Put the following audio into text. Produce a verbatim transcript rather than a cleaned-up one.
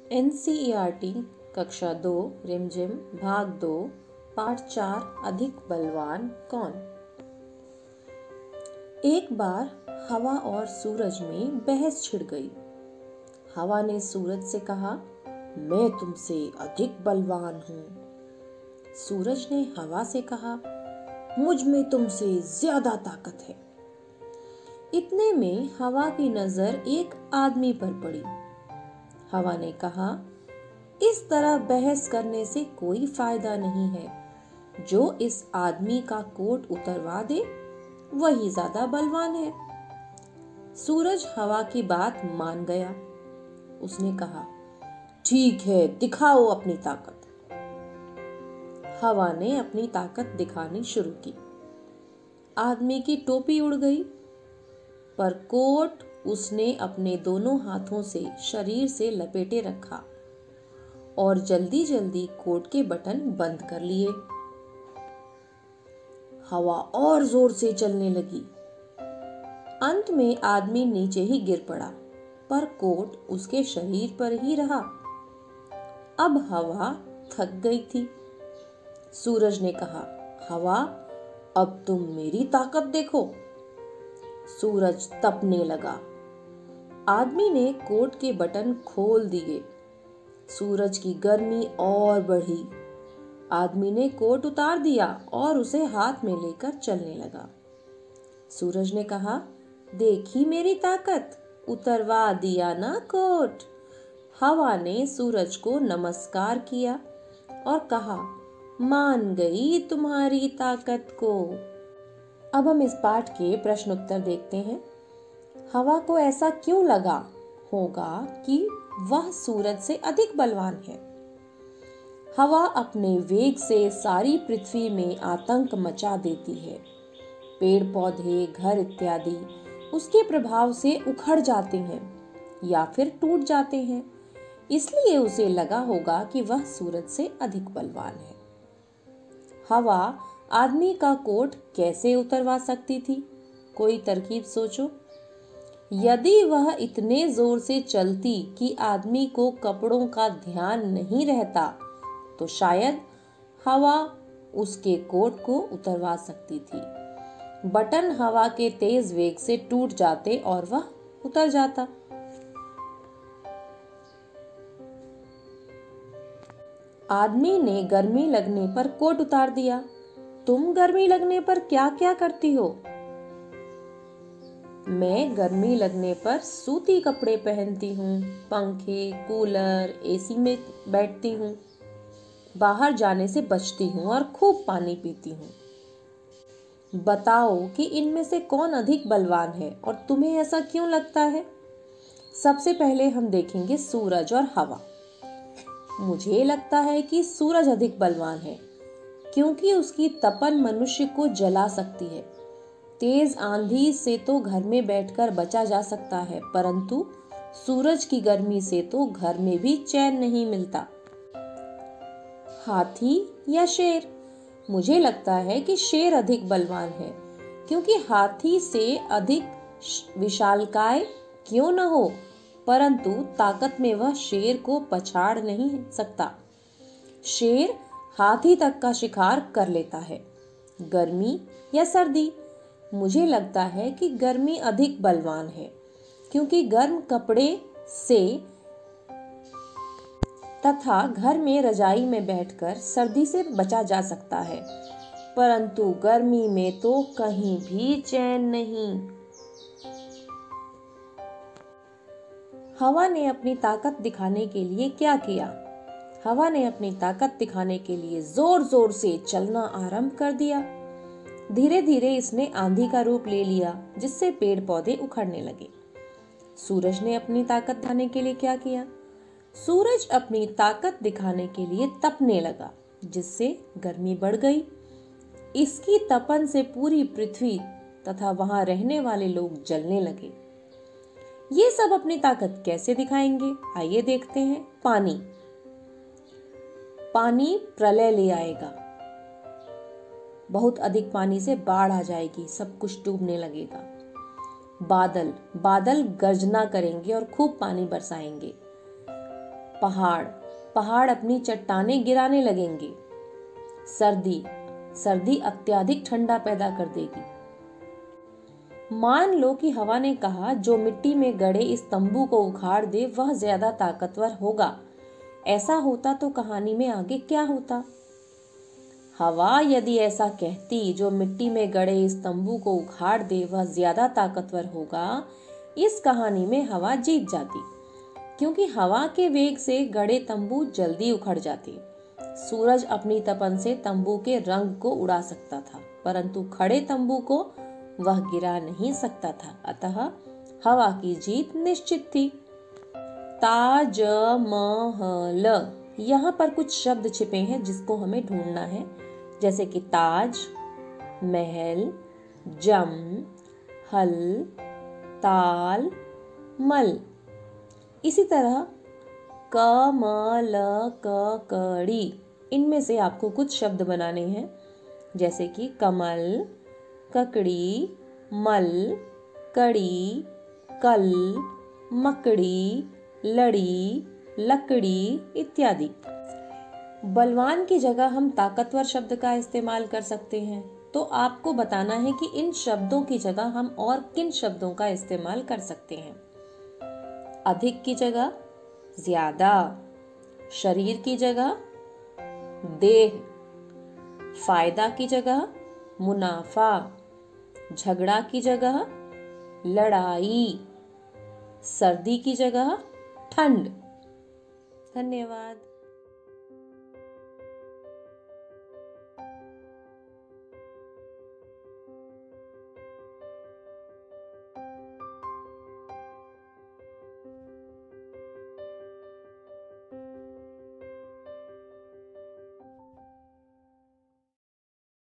N C E R T कक्षा दो रिमझिम भाग दो पाठ चार अधिक बलवान कौन। एक बार हवा और सूरज में बहस छिड़ गई। हवा ने सूरज से कहा, मैं तुमसे अधिक बलवान हूँ। सूरज ने हवा से कहा, मुझ में तुमसे ज्यादा ताकत है। इतने में हवा की नजर एक आदमी पर पड़ी। हवा ने कहा, इस तरह बहस करने से कोई फायदा नहीं है। जो इस आदमी का कोट उतरवा दे वही ज्यादा बलवान है। सूरज हवा की बात मान गया। उसने कहा, ठीक है, दिखाओ अपनी ताकत। हवा ने अपनी ताकत दिखानी शुरू की। आदमी की टोपी उड़ गई, पर कोट उसने अपने दोनों हाथों से शरीर से लपेटे रखा और जल्दी जल्दी कोट के बटन बंद कर लिए। हवा और जोर से चलने लगी। अंत में आदमी नीचे ही गिर पड़ा, पर कोट उसके शरीर पर ही रहा। अब हवा थक गई थी। सूरज ने कहा, हवा, अब तुम मेरी ताकत देखो। सूरज तपने लगा। आदमी ने कोट के बटन खोल दिए। सूरज की गर्मी और बढ़ी। आदमी ने कोट उतार दिया और उसे हाथ में लेकर चलने लगा। सूरज ने कहा, देखी मेरी ताकत, उतरवा दिया ना कोट। हवा ने सूरज को नमस्कार किया और कहा, मान गई तुम्हारी ताकत को। अब हम इस पाठ के प्रश्न उत्तर देखते हैं। हवा को ऐसा क्यों लगा होगा कि वह सूरज से अधिक बलवान है? हवा अपने वेग से सारी पृथ्वी में आतंक मचा देती है। पेड़ पौधे, घर इत्यादि उसके प्रभाव से उखड़ जाते हैं या फिर टूट जाते हैं। इसलिए उसे लगा होगा कि वह सूरज से अधिक बलवान है। हवा आदमी का कोट कैसे उतरवा सकती थी? कोई तरकीब सोचो। यदि वह इतने जोर से चलती कि आदमी को कपड़ों का ध्यान नहीं रहता, तो शायद हवा उसके कोट को उतरवा सकती थी। बटन हवा के तेज वेग से टूट जाते और वह उतर जाता। आदमी ने गर्मी लगने पर कोट उतार दिया। तुम गर्मी लगने पर क्या क्या करती हो? मैं गर्मी लगने पर सूती कपड़े पहनती हूँ, पंखे, कूलर, एसी में बैठती हूँ, बाहर जाने से बचती हूँ और खूब पानी पीती हूँ। बताओ कि इनमें से कौन अधिक बलवान है और तुम्हें ऐसा क्यों लगता है? सबसे पहले हम देखेंगे सूरज और हवा। मुझे लगता है कि सूरज अधिक बलवान है, क्योंकि उसकी तपन मनुष्य को जला सकती है। तेज आंधी से तो घर में बैठकर बचा जा सकता है, परंतु सूरज की गर्मी से तो घर में भी चैन नहीं मिलता। हाथी या शेर? मुझे लगता है कि शेर अधिक बलवान है, क्योंकि हाथी से अधिक विशालकाय क्यों न हो, परंतु ताकत में वह शेर को पछाड़ नहीं सकता। शेर हाथी तक का शिकार कर लेता है। गर्मी या सर्दी? मुझे लगता है कि गर्मी अधिक बलवान है, क्योंकि गर्म कपड़े से तथा घर में रजाई में बैठकर सर्दी से बचा जा सकता है, परंतु गर्मी में तो कहीं भी चैन नहीं। हवा ने अपनी ताकत दिखाने के लिए क्या किया? हवा ने अपनी ताकत दिखाने के लिए जोर जोर से चलना आरंभ कर दिया। धीरे धीरे इसने आंधी का रूप ले लिया, जिससे पेड़ पौधे उखड़ने लगे। सूरज ने अपनी ताकत दिखाने के लिए क्या किया? सूरज अपनी ताकत दिखाने के लिए तपने लगा, जिससे गर्मी बढ़ गई। इसकी तपन से पूरी पृथ्वी तथा वहां रहने वाले लोग जलने लगे। ये सब अपनी ताकत कैसे दिखाएंगे? आइए देखते हैं। पानी पानी प्रलय ले आएगा। बहुत अधिक पानी से बाढ़ आ जाएगी, सब कुछ डूबने लगेगा। बादल बादल गर्जना करेंगे और खूब पानी बरसाएंगे। पहाड़ पहाड़ अपनी चट्टानें गिराने लगेंगे। सर्दी सर्दी अत्यधिक ठंडा पैदा कर देगी। मान लो कि हवा ने कहा, जो मिट्टी में गड़े इस तंबू को उखाड़ दे वह ज्यादा ताकतवर होगा। ऐसा होता तो कहानी में आगे क्या होता? हवा यदि ऐसा कहती, जो मिट्टी में गड़े इस तंबू को उखाड़ दे वह ज्यादा ताकतवर होगा, इस कहानी में हवा जीत जाती, क्योंकि हवा के वेग से गड़े तंबू जल्दी उखड़ जाते। सूरज अपनी तपन से तंबू के रंग को उड़ा सकता था, परंतु खड़े तंबू को वह गिरा नहीं सकता था। अतः हवा की जीत निश्चित थी। ताजमहल, यहाँ पर कुछ शब्द छिपे हैं जिसको हमें ढूंढना है, जैसे कि ताज, महल, जम, हल, ताल, मल। इसी तरह कमल, ककड़ी, इनमें से आपको कुछ शब्द बनाने हैं, जैसे कि कमल, ककड़ी, मल, कड़ी, कल, मकड़ी, लड़ी, लकड़ी इत्यादि। बलवान की जगह हम ताकतवर शब्द का इस्तेमाल कर सकते हैं, तो आपको बताना है कि इन शब्दों की जगह हम और किन शब्दों का इस्तेमाल कर सकते हैं। अधिक की जगह ज्यादा, शरीर की जगह देह, फायदा की जगह मुनाफा, झगड़ा की जगह लड़ाई, सर्दी की जगह ठंड। धन्यवाद।